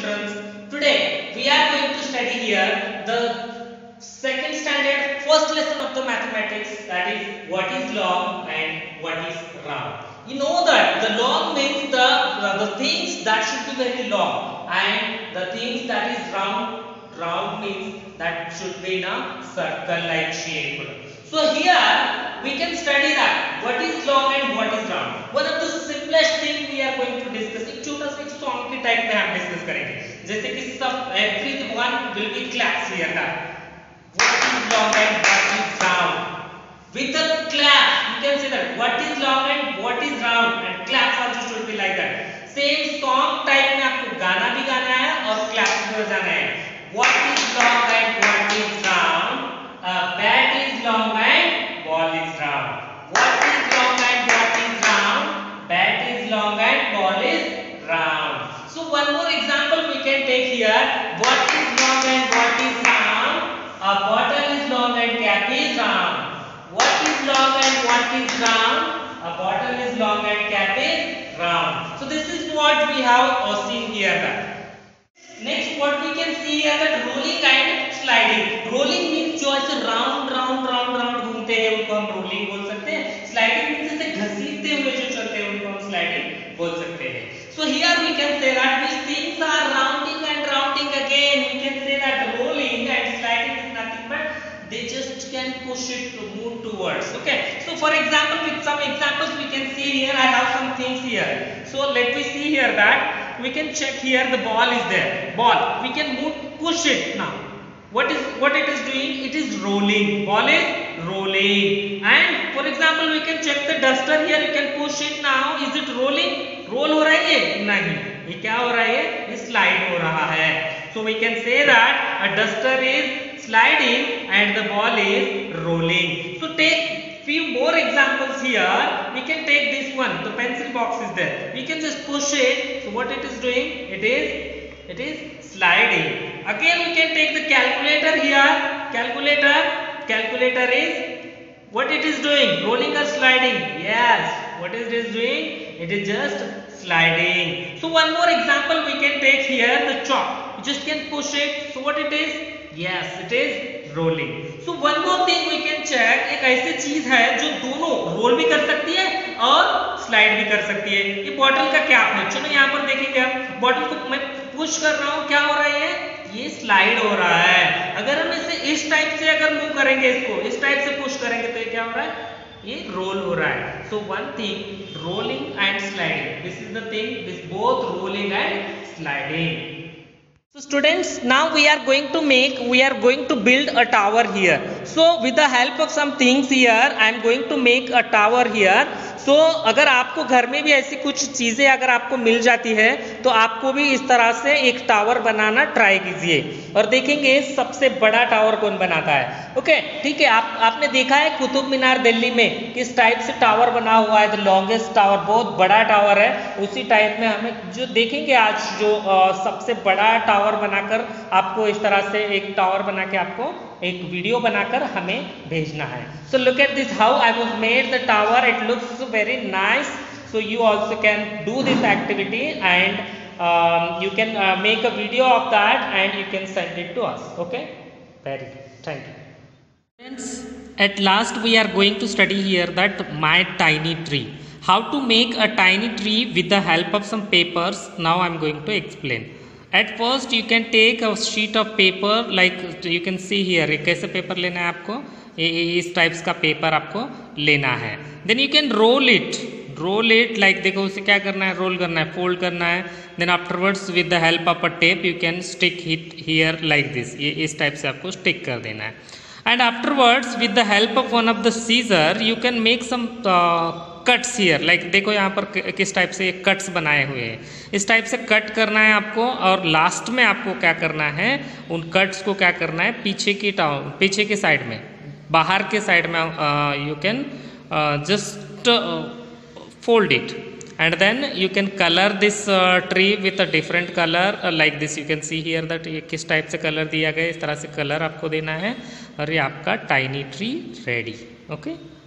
children. Today we are going to study here the second standard first lesson of the mathematics, that is what is log and what is round. You know that the log means the things that should be very long, and the things that is round means that should be in a circle like shape. So here we can study that what is long and what is round. One of the simplest thing we are going to discuss, एक छोटा सा एक song के type में हम discuss करेंगे, जैसे कि सब everyone will be claps here that what is long and what is round. With a clap you can say that what is long and what is round, and claps also should be like that. Same song type में आपको गाना भी गाना है और claps भी बजाना है. What is long and what is round? A bat is long and ball is round. What is long and what is round? Bat is long and ball is round. So one more example we can take here. What is long and what is round? A bottle is long and cap is round. What is long and what is round? A bottle is long and cap is round. So this is what we have seen here. Next what we can see here, that rolling and sliding. Rolling means जो ऐसे round घूमते हैं उनको हम rolling बोल सकते हैं. Sliding means जैसे घसीटते हुए जो चलते हैं उनको हम sliding बोल सकते हैं. So here we can say that which things are rounding and rounding again. We can say that rolling and sliding is nothing but they just can push it to move towards. Okay. So for example, with some examples we can see here. I have some things here. So let me see here that we can check here, the ball is there. Ball, we can move, push it now. What it is doing? It is rolling. Ball is rolling. And for example, we can check the duster here. You can push it now. Is it rolling? Roll हो रहा है ये? नहीं. ये क्या हो रहा है? ये slide हो रहा है. So we can say that a duster is sliding and the ball is rolling. So take few more examples here. We can take this one. The pencil box is there. We can just push it. So what it is doing? It is sliding. Again we can take the calculator here. Calculator is what it is doing? Rolling or sliding? Yes. What it is doing? It is just sliding. So one more example we can take here. The chalk. You just can push it. So what it is? Yes, it is rolling. So one more thing we can check. एक ऐसी चीज है जो दोनों role भी कर सकती है और स्लाइड भी कर सकती है. ये बॉटल का कैप है. चलो यहाँ पर देखेंगे आप. बॉटल को मैं पुश कर रहा हूँ, क्या हो रहा है? ये स्लाइड हो रहा है. अगर हम इसे इस टाइप से अगर मूव करेंगे, इसको इस टाइप से पुश करेंगे तो ये क्या हो रहा है? ये रोल हो रहा है. So one thing, rolling and sliding. This is the thing. This both rolling and sliding. So students, now we are going to build a tower here. So with the help of some things here, I am going to make a tower here. So अगर आपको घर में भी ऐसी कुछ चीज़ें अगर आपको मिल जाती है तो आपको भी इस तरह से एक टावर बनाना ट्राई कीजिए और देखेंगे सबसे बड़ा टावर कौन बनाता है. ओके, ठीक है. आपने देखा है कुतुब मीनार दिल्ली में किस टाइप से टावर बना हुआ है. द लॉन्गेस्ट टावर, बहुत बड़ा टावर है. उसी टाइप में हमें जो देखेंगे आज जो सबसे बड़ा टावर बनाकर आपको इस तरह से एक टावर बना के आपको एक वीडियो बनाकर हमें भेजना है. So look at this, how I was made the tower. It looks very nice. So you also can do this activity and you can make a video of that and you can send it to us. Okay, very good. Thank you. Friends, at last we are going to study here that my tiny tree. How to make a tiny tree with the help of some papers. Now I am going to explain. At first you can take a sheet of paper like you can see here. कैसे paper लेना है आपको? इस types का paper आपको लेना है. Then you can roll it like देखो उसे क्या करना है? रोल करना है, फोल्ड करना है. Then afterwards with the help of a tape you can stick it here like this. ये इस टाइप से आपको स्टिक कर देना है. And afterwards with the help of one of the scissor you can make some cuts here. Like देखो यहाँ पर किस टाइप से कट्स बनाए हुए हैं. इस टाइप से कट करना है आपको और लास्ट में आपको क्या करना है? उन कट्स को क्या करना है? पीछे के साइड में, बाहर के साइड में you can just fold it and then you can color this tree with a different color like this. You can see here that ये किस टाइप से कलर दिया गया है. इस तरह से कलर आपको देना है और ये आपका टाइनी ट्री रेडी. ओके.